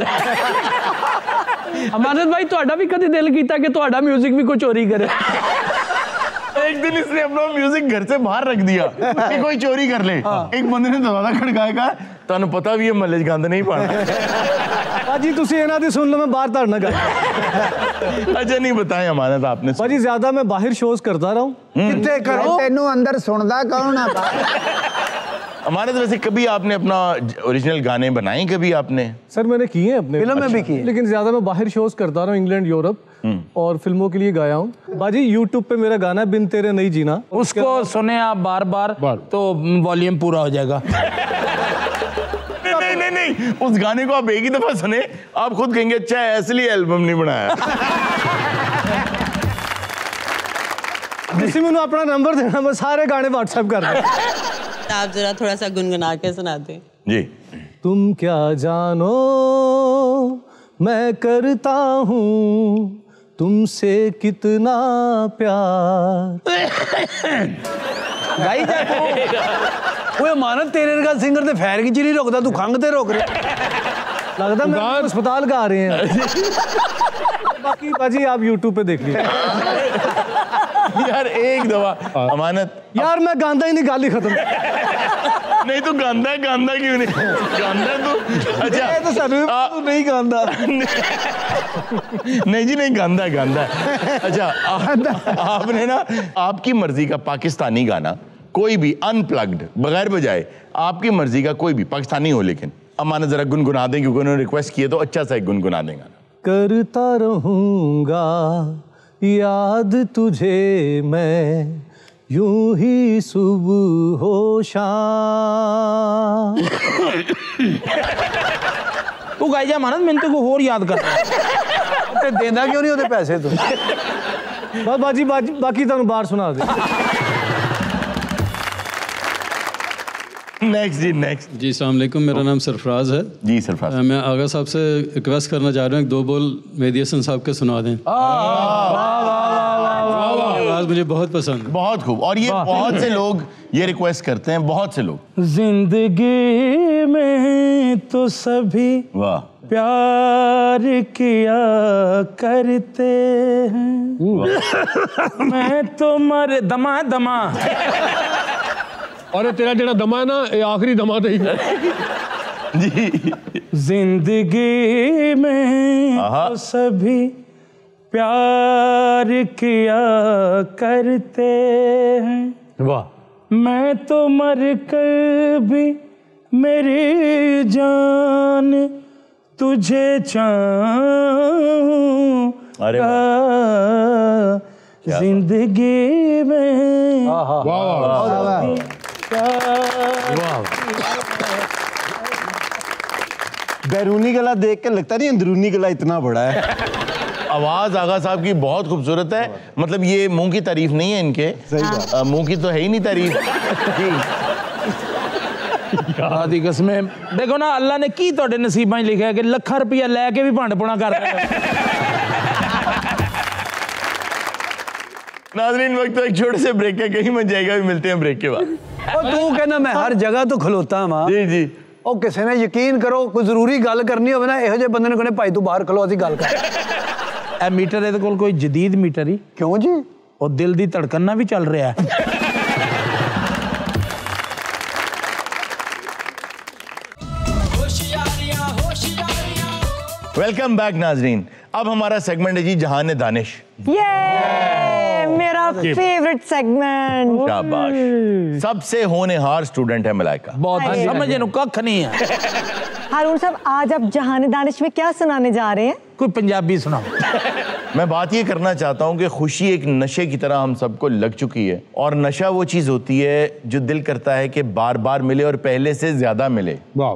H: अमानत भाई ਤੁਹਾਡਾ ਵੀ ਕਦੇ ਦਿਲ ਕੀਤਾ ਕਿ ਤੁਹਾਡਾ म्यूजिक भी कोई चोरी करे?
A: एक दिन इसने अपना म्यूजिक घर से बाहर रख दिया कि कोई चोरी कर ले। एक बंदे ने दरवाजा खड़काया, ਤੁਹਾਨੂੰ ਪਤਾ ਵੀ ਇਹ ਮਹੱਲੇ 'ਚ ਗੰਦ ਨਹੀਂ ਪਾਣਾ।
I: बाजी तुसी इन्हां दी सुन लो, मैं बाहर धड़ना कर।
A: अच्छा नहीं बताएं अमानत आपने।
I: बाजी ज्यादा मैं बाहर शोज करता रहा हूं।
G: कितने करो तेनू अंदर सुनदा कौन है?
A: अमानत वैसे कभी आपने अपना ओरिजिनल गाने बनाए कभी आपने?
I: सर मैंने किए हैं अपने
B: फिल्म में भी किए,
I: लेकिन ज्यादा मैं बाहर शोज करता रहा हूँ, इंग्लैंड यूरोप और फिल्मों के लिए गाया हूँ। बाजी यूट्यूब पे मेरा गाना है बिन तेरे नहीं जीना,
D: उसको सुने आप बार बार तो वॉल्यूम पूरा हो जाएगा।
A: नहीं नहीं नहीं उस गाने को आप एक ही दफा सुने आप खुद कहेंगे अच्छा है इसलिए एल्बम नहीं बनाया।
I: किसी मैंने अपना नंबर देना, मैं सारे गाने व्हाट्सएप कर दूं।
P: आप जरा थोड़ा सा गुनगुना के सुनाते।
A: जी।
I: तुम क्या जानो मैं करता हूँ तुमसे कितना प्यार।
B: गाई जा ओए अमानत तेरे का सिंगर ते फैर की नहीं रोकदा, तू खंग ते रोक रहा
I: लगता मैं अस्पताल का आ रहे हैं। बाकी बाजी आप यूट्यूब पे देख लीजिए।
A: यार एक दफा अमानत
I: यार मैं गांधा ही नहीं, गाली खत्म।
A: नहीं तू गांधा है, गांधा क्यों नहीं गांधा तू? अच्छा
I: तो सर तू नहीं गांधा।
A: नहीं जी नहीं गांधा है, गांधा है। अच्छा आप, आपने ना आपकी मर्जी का पाकिस्तानी गाना कोई भी अनप्लग्ड बगैर बजाए आपकी मर्जी का कोई भी पाकिस्तानी हो, लेकिन अमानत जरा गुनगुना दें क्योंकि उन्होंने रिक्वेस्ट किए तो अच्छा सा एक गुनगुना देंगे।
I: करता रहूंगा याद तुझे मैं यूं ही सुबह हो शाम।
D: तू गाई जा मानस, मैंने तो को होर याद कर
H: ते देंदा क्यों नहीं ओदे पैसे तू?
I: बस बाजी बाजी बाकी तुहानू बाहर सुना दे।
A: नेक्स्ट जी नेक्स्ट
Q: जी अस्सलाम वालेकुम, मेरा नाम सरफराज है
A: जी। सरफराज,
Q: मैं आगा साहब से रिक्वेस्ट करना चाह रहा हूँ, दो बोल मेहदी हसन साहब के सुना दें। आवाज़ मुझे बहुत पसंद है।
A: बहुत खूब। और ये बहुत से लोग ये रिक्वेस्ट करते हैं, बहुत से लोग।
D: जिंदगी में तो सभी
A: वाह
D: प्यार किया करते हैं, मैं तो मर दमा दमा।
E: और तेरा जेड़ा दमा है ना, ये आखिरी दमा तो ही
A: जी।
D: जिंदगी में तो सभी प्यार किया करते हैं,
B: वाह।
D: मैं तो मर कर भी मेरी जान तुझे चाहूं।
A: अरे
D: जिंदगी में
E: वाह वाह
L: बैरूनी गला देख के लगता नहीं अंदरूनी गला इतना बड़ा है।
A: आवाज आगा साहब की बहुत खूबसूरत है। मतलब ये मुंह की तारीफ नहीं है इनके, आ, मुंह की तो है ही नहीं तारीफ।
D: आदि कसमें देखो ना, अल्लाह ने की तोड़े नसीबां लिखा है कि लखा रुपया लैके भी भंड पुणा कर
A: नाज़रीन, वक्त तो एक छोटे से ब्रेक का, कहीं मत जाएगा, भी मिलते हैं ब्रेक के बाद।
H: और तू कहना मैं हर जगह तो खलोता हाँ
A: जी जी।
H: और किसी ने यकीन करो कोई जरूरी गल करनी हो ना, ਇਹੋ ਜਿਹੇ ਬੰਦੇ ਨੂੰ ਕਹਿੰਦੇ ਭਾਈ ਤੂੰ ਬਾਹਰ ਖਲੋ ਅਸੀਂ ਗੱਲ ਕਰ।
D: ਇਹ ਮੀਟਰ ਇਹਦੇ ਕੋਲ ਕੋਈ ਜਦੀਦ ਮੀਟਰ ਹੀ
H: ਕਿਉਂ ਜੀ?
D: ਉਹ ਦਿਲ ਦੀ ਧੜਕਣ ਨਾਲ ਵੀ ਚੱਲ ਰਿਹਾ ਹੈ।
A: वेलकम बैक नाजरीन। अब हमारा सेगमेंट है जी जहान दानिश।
F: ये मेरा फेवरेट सेगमेंट।
A: शाबाश। सबसे होनहार स्टूडेंट है मलाइका।
D: बहुत समझे नु कख नहीं है।
F: हारून साहब, आज आप जहान दानिश में क्या सुनाने जा रहे हैं?
D: कोई पंजाबी सुनाओ।
A: मैं बात ये करना चाहता हूँ कि खुशी एक नशे की तरह हम सबको लग चुकी है, और नशा वो चीज होती है जो दिल करता है कि बार बार मिले और पहले से ज्यादा मिले।
E: वाह।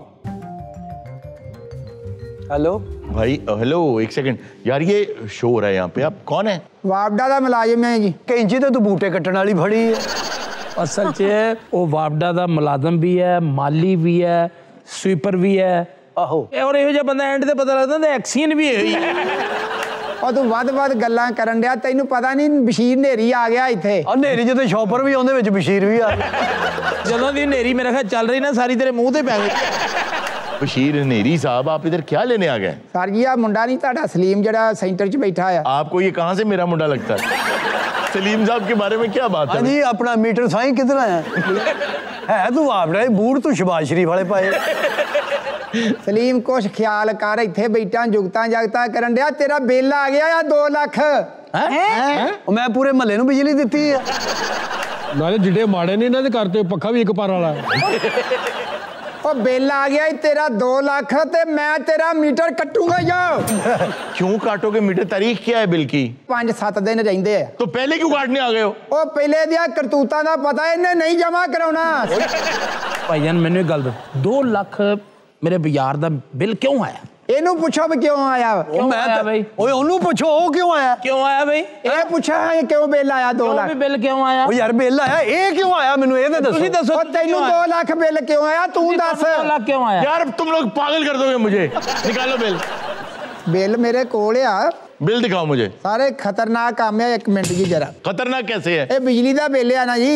H: हेलो
G: भाई हेलो एक सेकंड यार, ये शोर है यहाँ पे, आप कौन है? वापडा दा मुलाजिम है जी।
H: कैंची तो तू बूटे कट्टन वाली फड़ी है।
D: असल च वो वापडा दा मुलाजम भी है, माली भी है, स्वीपर भी है।
H: आहो
D: और ਇਹੋ ਜਿਹਾ ਬੰਦਾ ਐਂਡ ਤੇ ਪਤਾ ਲੱਗਦਾ ਤੇ ਐਕਸੀਅਨ ਵੀ ਹੋਈ।
G: ਉਹ ਤੂੰ ਵੱਧ-ਵੱਧ ਗੱਲਾਂ ਕਰਨ ਡਿਆ, ਤੈਨੂੰ ਪਤਾ ਨਹੀਂ ਬਸ਼ੀਰ ਨੇਰੀ ਆ ਗਿਆ ਇੱਥੇ।
H: ਆ ਨੇਰੀ ਜਦੋਂ ਸ਼ੌਪਰ ਵੀ ਆਉਂਦੇ ਵਿੱਚ ਬਸ਼ੀਰ ਵੀ ਆ ਗਿਆ।
D: ਜਦੋਂ ਦੀ ਨੇਰੀ ਮੇਰੇ ਖਿਆਲ ਚੱਲ ਰਹੀ ਨਾ, ਸਾਰੀ ਤੇਰੇ ਮੂੰਹ ਤੇ ਪੈ ਗਈ।
G: बशीर नेरी साहब, आप इधर क्या लेने आ गए? सर जी, आ मुंडा नहीं ताड़ा सलीम जड़ा सेंटर च बैठा है।
A: आपको ये कहाँ से मेरा मुंडा लगता है? सलीम साहब के बारे में क्या बात है?
H: जी अपना मीटर साईं किधर आया है? तू आपड़ा बूट तू शबाज शरीफ वाले पाए।
G: सलीम कुछ ख्याल कर, इत्थे बैठा जुगता जागता करन दिया, तेरा बिल आ गया या दो लाख।
H: मैं पूरे महल्ले नूं बिजली दित्ती है।
E: नाले जिड्डे माड़े ने इन्हां दे घर ते पक्खा भी एक पार वाला
G: ओ बिल आ गया तेरा दो लाख, ते मैं तेरा मीटर कटूंगा या।
A: क्यों काटोगे मीटर? तारीख क्या है बिल की?
G: पांच सात दिन रहिंदे है।
A: तो पहले क्यों काटने आ गए हो?
G: ओ पहले दिया करतूतां दा पता है, इन्हें नहीं जमा कराउना।
D: भाईजान मैनू एक गल दो, दो लाख मेरे बाजार दा बिल क्यों आया?
G: ਇਹਨੂੰ ਪੁੱਛੋ ਵੀ ਕਿਉਂ ਆਇਆ।
D: ਉਹ ਮੈਂ ਆਇਆ ਬਈ।
H: ਓਏ ਉਹਨੂੰ ਪੁੱਛੋ ਉਹ ਕਿਉਂ ਆਇਆ?
D: ਕਿਉਂ ਆਇਆ ਬਈ?
G: ਇਹ ਪੁੱਛਿਆ ਹੈ ਕਿਉਂ ਬਿੱਲ ਆਇਆ ਦੋ ਲੱਖ?
D: ਵੀ ਬਿੱਲ ਕਿਉਂ ਆਇਆ?
H: ਉਹ ਯਾਰ ਬਿੱਲ ਆਇਆ, ਇਹ ਕਿਉਂ ਆਇਆ ਮੈਨੂੰ ਇਹ ਦੱਸੋ।
D: ਤੁਸੀਂ ਦੱਸੋ
G: ਤੈਨੂੰ ਦੋ ਲੱਖ ਬਿੱਲ ਕਿਉਂ ਆਇਆ ਤੂੰ ਦੱਸ।
D: दो लाख क्यों आया?
A: यार तुम लोग पागल कर दोगे मुझे। निकालो बिल।
G: बिल मेरे कोल आ।
A: बिल दिखाओ मुझे।
G: सारे खतरनाक काम है, एक मिनट जी जरा।
A: खतरनाक कैसे है?
G: ये बिजली का बिल है ना जी।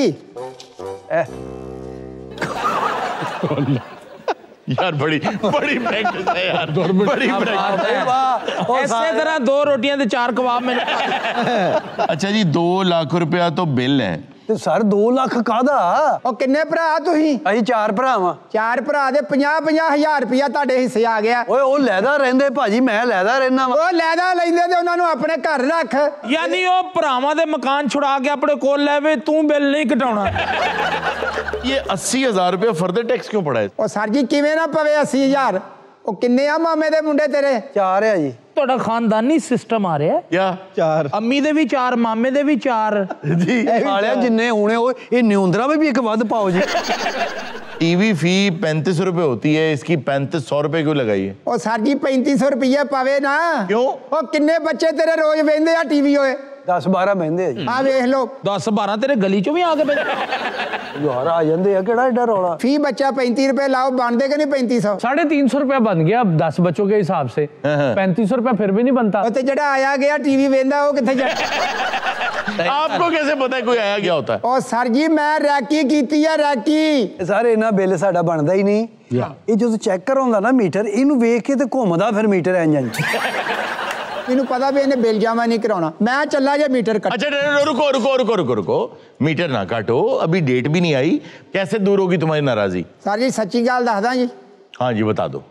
A: यार बड़ी बड़ी प्रैक्टिस है यार, बड़ी प्रैक्टिस है।
D: इसी तरह दो रोटियां ते चार कबाब में।
A: अच्छा जी, दो लाख रुपया तो बिल है।
H: ਤੇ ਸਰ दो ਲੱਖ ਕਾਹਦਾ?
G: ਉਹ ਕਿੰਨੇ ਭਰਾ ਤੁਸੀਂ?
H: ਅਸੀਂ ਚਾਰ ਭਰਾ ਵਾਂ।
G: ਚਾਰ ਭਰਾ ਦੇ ਪੰਜਾਹ ਪੰਜਾਹ ਹਜ਼ਾਰ ਰੁਪਇਆ ਤੁਹਾਡੇ ਹਿੱਸੇ ਆ ਗਿਆ।
H: ਓਏ ਉਹ ਲੈਦਾ ਰਹਿੰਦੇ ਭਾਜੀ, ਮੈਂ ਲੈਦਾ ਰਹਿਣਾ ਵਾ।
G: ਉਹ ਲੈਦਾ ਲੈਂਦੇ ਤੇ ਉਹਨਾਂ ਨੂੰ ਆਪਣੇ ਘਰ ਰੱਖ।
D: ਯਾਨੀ ਉਹ ਭਰਾਵਾਂ ਦੇ ਮਕਾਨ ਛੁੜਾ ਕੇ ਆਪਣੇ ਕੋਲ ਲੈਵੇ, ਤੂੰ ਬਿੱਲ ਨਹੀਂ ਘਟਾਉਣਾ।
A: ये अस्सी हजार रुपया फर्दर टैक्स क्यों पड़ा है?
G: ਉਹ ਸਰ ਜੀ ਕਿਵੇਂ ਨਾ ਪਵੇ अस्सी हज़ार? ਉਹ ਕਿੰਨੇ ਆ ਮਾਮੇ ਦੇ ਮੁੰਡੇ ਤੇਰੇ?
H: ਚਾਰ ਆ ਜੀ।
D: ਤੁਹਾਡਾ ਖਾਨਦਾਨੀ ਸਿਸਟਮ ਆ ਰਿਹਾ
A: ਕਿਆ?
H: ਚਾਰ।
D: ਅੰਮੀ ਦੇ ਵੀ ਚਾਰ, ਮਾਮੇ ਦੇ ਵੀ ਚਾਰ
A: ਜੀ।
H: ਸਾਲਿਆ जिन्ने होने हो ये न्यूंदरा में भी एक वध पाओ जी।
A: टीवी फी पैंतीस रुपए होती है, इसकी पैंतीस सौ रुपए क्यों लगाई है?
G: ਉਹ ਸਰ ਜੀ पैंतीस सौ रुपया पावे ना।
A: क्यों?
G: ਉਹ ਕਿੰਨੇ ਬੱਚੇ ਤੇਰੇ ਰੋਜ਼ ਵੇਂਦੇ ਆ ਟੀਵੀ ਓਏ?
H: दस बारह बहते जी।
G: ਆ ਵੇਖ ਲਓ
D: दस बारह तेरे गली चो भी आ गए
H: यार आ जाते हैं केड़ा एडा रौला।
G: फी बच्चा पैंतीस रुपए लाओ, बनते कि नहीं पैंतीस सौ?
I: साढ़े तीन सौ रुपया बन गया अब दस बच्चों के हिसाब से। पैंतीस सौ रुपया फिर भी नहीं बनता।
G: ਤੇ ਜਿਹੜਾ ਆਇਆ ਗਿਆ ਟੀਵੀ ਵੇਂਦਾ ਉਹ ਕਿੱਥੇ ਜਾ?
A: आपको कैसे पता है कोई आया क्या होता है?
G: ਉਹ ਸਰ ਜੀ ਮੈਂ ਰੈਕੀ ਕੀਤੀ ਆ ਰੈਕੀ।
H: ਸਾਰੇ ਇਹਨਾਂ ਬਿੱਲ ਸਾਡਾ ਬਣਦਾ ਹੀ ਨਹੀਂ। ਇਹ ਜਦੋਂ ਚੈੱਕ ਕਰਾਉਂਦਾ ਨਾ ਮੀਟਰ, ਇਹਨੂੰ ਵੇਖ ਕੇ ਤੇ ਘੁੰਮਦਾ ਫਿਰ ਮੀਟਰ ਇੰਜ ਇੰਜ।
G: ਮੈਨੂੰ ਪਤਾ ਵੀ ਇਹਨੇ ਬਿੱਲ ਜਮਾ ਨਹੀਂ ਕਰਾਉਣਾ, ਮੈਂ ਚੱਲਾ ਜੇ मीटर कट।
A: अच्छा रुको रुको रुको रुको रुको, मीटर ना काटो, अभी डेट भी नहीं आई, कैसे दूर होगी तुम्हारी नाराजगी?
G: सर जी सच्ची गल दसदा जी।
A: हाँ जी बता दो।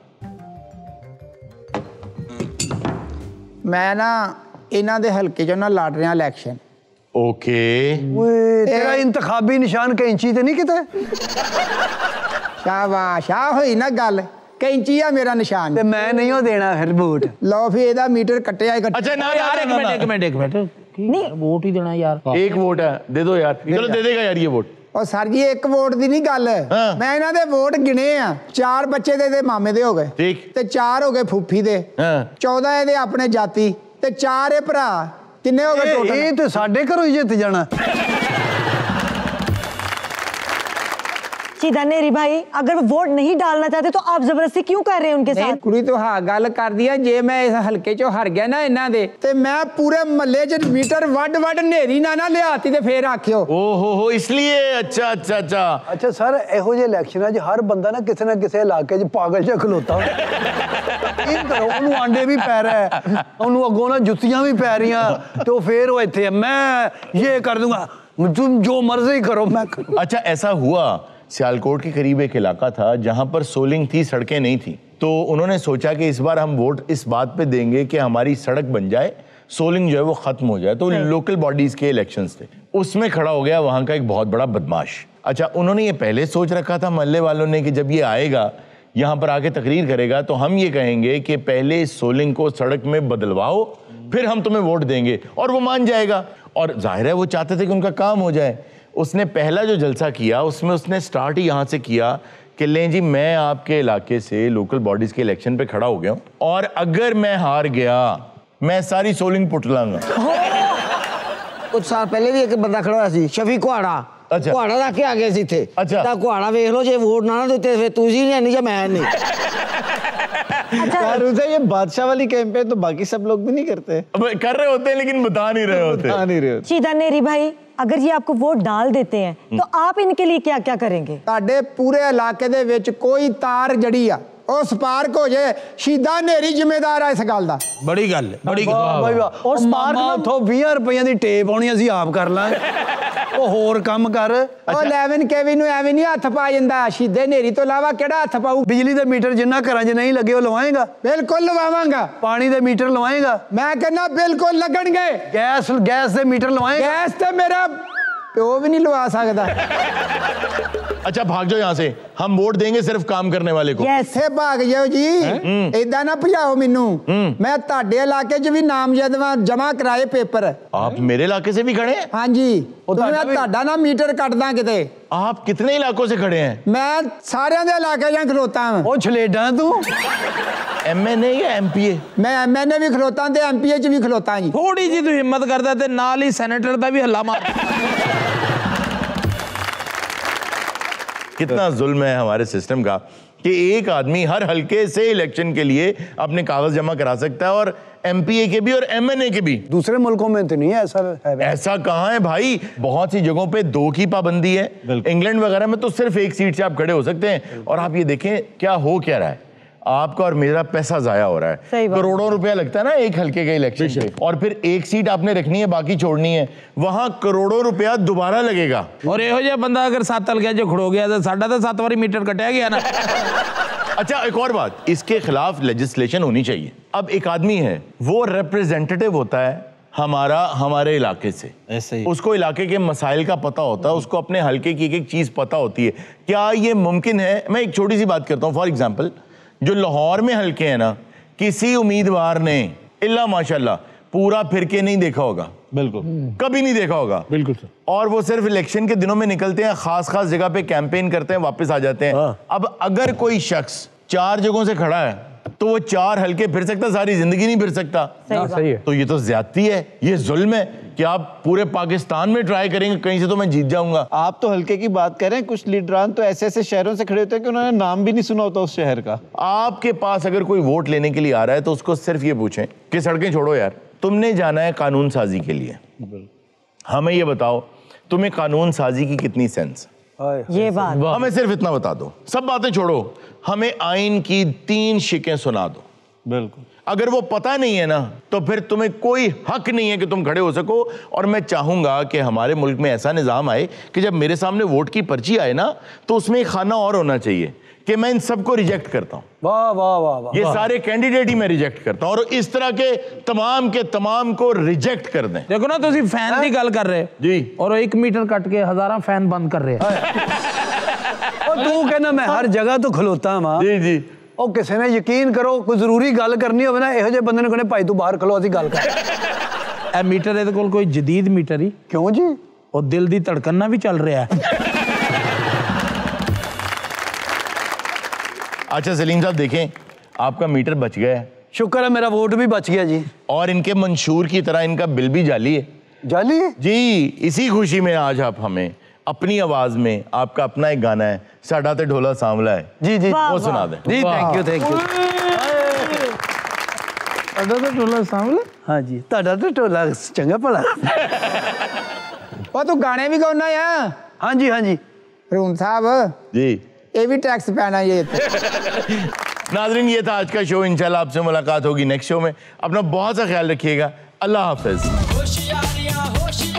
G: मैं ना इन्हां दे हलके चों ना लड़ रहा इलेक्शन।
A: ओके।
H: ओए तेरा इंतखाबी निशान कैंची ते नहीं किते?
G: शाबाश, आ होई ना गल, कैंची आ मेरा निशान।
H: ते मैं नहीं हो देना फिर वोट।
G: लो फिर एदा मीटर कटिया।
A: अच्छा ना
D: यार एक मिनट एक मिनट एक मिनट नहीं वोट ही देना यार।
A: एक वोट है, दे दो यार। चलो दे देगा यार ये वोट।
G: और सर जी एक वोट दी नहीं गल, मैं इन्हां दे वोट गिने आ। चार बच्चे दे दे मामे दे हो गए,
A: ठीक,
G: ते चार हो गए फूफी दे, चौदह एदे अपने जाति, ते चार ए भरा, किन्ने हो गए टोटल?
H: ये तो साडे घरों ही जित जाना।
F: सीधा नेरी भाई, अगर वो वोट नहीं डालना चाहते तो आप जबरदस्ती क्यों कर रहे हैं उनके साथ?
G: कुड़ी तो हाँ गल कर दिया, जे मैं इस हलके चो हर गया ना इन्हां दे, ते मैं पूरे महल्ले च मीटर वड वड नेरी ना ना लियाती ते फिर आखियो।
A: ओहो हो, इसलिए। अच्छा अच्छा अच्छा
H: अच्छा सर, एहो जे इलेक्शनां च हर बंदा ना किसी ना किसी इलाके च पागल जिहा खलोता की करो, ਉਹਨੂੰ ਆਂਡੇ ਵੀ ਪੈ ਰਿਹਾ, ਉਹਨੂੰ ਅੱਗੋਂ ਨਾ ਜੁੱਤੀਆਂ ਵੀ ਪੈ ਰਹੀਆਂ, ਤੇ ਉਹ ਫੇਰ ਉਹ ਇੱਥੇ मैं ये कर दूंगा, तुम जो मर्जी करो मैं करूं।
A: अच्छा ऐसा हुआ, सियालकोट के करीब एक इलाका था जहां पर सोलिंग थी, सड़कें नहीं थी, तो उन्होंने सोचा कि इस बार हम वोट इस बात पे देंगे कि हमारी सड़क बन जाए, सोलिंग जो है वो खत्म हो जाए। तो लोकल बॉडीज के इलेक्शंस थे, उसमें खड़ा हो गया वहां का एक बहुत बड़ा बदमाश। अच्छा उन्होंने ये पहले सोच रखा था मोहल्ले वालों ने कि जब ये आएगा यहाँ पर आके तकरीर करेगा तो हम ये कहेंगे कि पहले इस सोलिंग को सड़क में बदलवाओ, फिर हम तुम्हें वोट देंगे, और वो मान जाएगा। और जाहिर है वो चाहते थे कि उनका काम हो जाए। उसने पहला जो जलसा किया उसमें उसने स्टार्ट ही यहाँ से किया कि लें जी मैं आपके इलाके से लोकल बॉडीज के इलेक्शन पे खड़ा हो गया हूँ, और अगर मैं हार गया मैं सारी सोलिंग पुट लाऊंगा।
K: कुछ साल पहले भी एक बंदा खड़ा सी, शफी कुहाड़ा।
A: अच्छा
K: कुहाड़ा रख के आ गए थे।
A: अच्छा
K: ता कुहाड़ा वेख लो, जे वोट ना ना देते फिर तू जी नहीं, मैं नहीं।
L: यार उसे ये बादशाह वाली कैंपेन तो बाकी सब लोग भी नहीं करते।
A: अब कर रहे होते हैं लेकिन बता नहीं रहे होते।
L: बता नहीं रहे होते।
F: सीधा नेरी भाई, अगर ये आपको वोट डाल देते हैं तो आप इनके लिए क्या क्या करेंगे?
G: ਤੁਹਾਡੇ ਪੂਰੇ ਇਲਾਕੇ ਦੇ ਵਿੱਚ ਕੋਈ ਤਾਰ ਜੜੀ ਆ ਉਹ ਸਪਾਰਕ ਹੋ ਜਾਏ, ਸ਼ਹੀਦਾਂ ਨੇਰੀ ਜ਼ਿੰਮੇਦਾਰ ਆ ਇਸ ਗੱਲ ਦਾ।
D: ਬੜੀ ਗੱਲ ਬੜੀ
H: ਵਾਹ ਭਾਈ ਵਾਹ।
K: और स्पार्क
H: ਮਾਮਾ ਉਥੋਂ ਵੀਹ ਰੁਪਈਆਂ ਦੀ ਟੇਪ ਆਉਣੀ ਅਸੀਂ ਆਪ ਕਰ ਲਾਂਗੇ, ਉਹ ਹੋਰ ਕੰਮ ਕਰ।
G: ਉਹ ਇਲੈਵਨ ਕੇਵੀ ਨੂੰ ਐਵੇਂ ਨਹੀਂ ਹੱਥ ਪਾ ਜਾਂਦਾ, ਸ਼ਹੀਦੇ ਨੇਰੀ ਤੋਂ ਇਲਾਵਾ ਕਿਹੜਾ ਹੱਥ ਪਾਊ?
H: ਬਿਜਲੀ ਦੇ ਮੀਟਰ ਜਿੰਨਾ ਘਰਾਂ 'ਚ ਨਹੀਂ ਲੱਗੇ ਉਹ ਲਵਾਏਗਾ?
G: ਬਿਲਕੁਲ ਲਵਾਵਾਂਗਾ।
H: ਪਾਣੀ ਦੇ ਮੀਟਰ ਲਵਾਏਗਾ?
G: ਮੈਂ ਕਹਿੰਦਾ ਬਿਲਕੁਲ ਲੱਗਣਗੇ।
H: ਗੈਸ ਗੈਸ ਦੇ ਮੀਟਰ ਲਵਾਏਗਾ?
G: ਗੈਸ ਤੇ ਮੇਰਾ ਪਿਓ ਵੀ ਨਹੀਂ ਲਵਾ ਸਕਦਾ।
A: अच्छा भाग जाओ यहाँ से, हम वोट देंगे सिर्फ काम करने वाले को।
G: कैसे भाग जाओ जी, इदा ना भजाओ मैनू, मैं ਤੁਹਾਡੇ इलाके च भी नामजद जमा कराए पेपर।
A: आप मेरे इलाके से भी खड़े हैं?
G: हाँ जी, तो मैं ਤੁਹਾਡਾ ना मीटर कट दा किते।
A: आप कितने इलाकों से खड़े हैं?
G: मैं सारे दे इलाके च खलोता हूं।
H: ओ छलेडा तू
A: एमएनए या एमपीए?
G: मैं एमएनए भी खलोता ते एमपीए च भी खलोता जी।
D: थोड़ी जी तू हिम्मत करदा ते नाल ही सेनेटर दा भी हल्ला मार।
A: कितना जुल्म है हमारे सिस्टम का कि एक आदमी हर हलके से इलेक्शन के लिए अपने कागज जमा करा सकता है, और एमपीए के भी और एमएनए के भी।
H: दूसरे मुल्कों में तो नहीं है ऐसा है।
A: ऐसा कहाँ है भाई, बहुत सी जगहों पे दो की पाबंदी है। इंग्लैंड वगैरह में तो सिर्फ एक सीट से आप खड़े हो सकते हैं। और आप ये देखें क्या हो क्या रहा है, आपका और मेरा पैसा जाया हो रहा है। करोड़ों रुपया लगता है ना एक हल्के के इलेक्शन पे, और फिर एक सीट आपने रखनी है बाकी छोड़नी है, वहां करोड़ों रुपया दोबारा लगेगा।
D: और ਇਹੋ ਜਿਹਾ ਬੰਦਾ अगर सात हल्के जो खड़ो गया तो साडा तो सात बारी मीटर कटिया गया ना।
A: अच्छा एक और बात, इसके खिलाफ लेजिस्लेशन होनी चाहिए। अब एक आदमी है वो रिप्रेजेंटेटिव होता है हमारा हमारे इलाके से,
L: ऐसे ही
A: उसको इलाके के मसाइल का पता होता है, उसको अपने हल्के की एक एक चीज पता होती है। क्या ये मुमकिन है? मैं एक छोटी सी बात करता हूँ। फॉर एग्जाम्पल जो लाहौर में हल्के हैं ना, किसी उम्मीदवार ने इल्ला माशाल्लाह पूरा फिर के नहीं देखा होगा,
L: बिल्कुल
A: कभी नहीं देखा होगा,
E: बिल्कुल सर।
A: और वो सिर्फ इलेक्शन के दिनों में निकलते हैं, खास खास जगह पे कैंपेन करते हैं, वापस आ जाते हैं। अब अगर कोई शख्स चार जगहों से खड़ा है तो वो चार हल्के फिर सकता, सारी जिंदगी नहीं फिर सकता।
D: सही सही है।
A: तो ये तो ज्यादती है, ये जुल्म है कि आप पूरे पाकिस्तान में ट्राई करेंगे कहीं से तो मैं जीत जाऊंगा।
L: आप तो हल्के की बात कर रहे हैं, कुछ लीडरान तो ऐसे ऐसे शहरों से खड़े होते हैं कि उन्होंने नाम भी नहीं सुना होता उस शहर का।
A: आपके पास अगर कोई वोट लेने के लिए आ रहा है तो उसको सिर्फ ये पूछें कि सड़कें छोड़ो यार, तुमने जाना है कानून साजी के लिए, हमें ये बताओ तुम्हें कानून साजी की कितनी सेंस?
F: ये बात
A: हमें सिर्फ इतना बता दो, सब बातें छोड़ो, हमें आइन की तीन शिकें सुना दो।
L: बिल्कुल।
A: अगर वो पता नहीं है ना तो फिर तुम्हें कोई हक नहीं है कि तुम खड़े हो सको। और मैं चाहूंगा कि हमारे मुल्क में ऐसा निज़ाम आए कि जब मेरे सामने वोट की पर्ची आए ना तो उसमें एक खाना और होना चाहिए कि मैं इन सबको रिजेक्ट करता हूँ।
H: वाह वाह वाह वाह।
A: ये सारे कैंडिडेट ही मैं रिजेक्ट करता हूँ और इस तरह के तमाम के तमाम को रिजेक्ट कर दें।
D: देखो ना तुसी फैन की गल कर रहे
A: जी,
D: और एक मीटर कट के हजारा फैन बंद कर रहे
H: और तू कहना मैं हर जगह तो खलोता हाँ
A: जी जी।
H: ਉਹ ਕਿਸੇ ਨੇ ਯਕੀਨ ਕਰੋ ਕੋਈ ਜ਼ਰੂਰੀ ਗੱਲ ਕਰਨੀ ਹੋਵੇ ਨਾ ਇਹੋ ਜਿਹੇ ਬੰਦੇ ਨੇ ਕਹਿੰਦੇ ਭਾਈ ਤੂੰ ਬਾਹਰ ਖਲੋ ਅਸੀਂ ਗੱਲ ਕਰ
D: ਇਹ ਮੀਟਰ ਇਹਦੇ ਕੋਲ ਕੋਈ ਜਦੀਦ ਮੀਟਰ ਹੀ
H: ਕਿਉਂ ਜੀ
D: ਉਹ ਦਿਲ ਦੀ ਧੜਕਨ ਨਾਲ ਵੀ ਚੱਲ ਰਿਹਾ है।
A: अच्छा सलीम साहब देखें आपका मीटर बच गया है,
H: शुक्र है मेरा वोट भी बच गया जी।
A: और इनके मंशूर की तरह इनका बिल भी जाली है।
H: जाली
A: जी, इसी खुशी में आज आप हमें अपनी आवाज में, आपका अपना एक गाना है साडा ते ढोला सांवला है
H: जी जी
A: वो सुना दें
H: जी। Thank you thank you.
D: ਸਾਡਾ ਤਾਂ ਢੋਲਾ ਸਾਹਮਣੇ
H: हाँ जी ਤੁਹਾਡਾ ਤਾਂ ਢੋਲਾ ਚੰਗਾ ਭਲਾ।
G: ਉਹ ਤੂੰ ਗਾਣੇ ਵੀ ਗਾਉਣਾ ਆ?
H: हाँ जी हाँ जी
G: रून साहब
A: जी,
G: ये भी टैक्स पैना ये
A: नाजरीन ये था आज का शो। इंशाल्लाह आपसे मुलाकात होगी नेक्स्ट शो में। अपना बहुत सा ख्याल रखिएगा। अल्लाह हाफिज।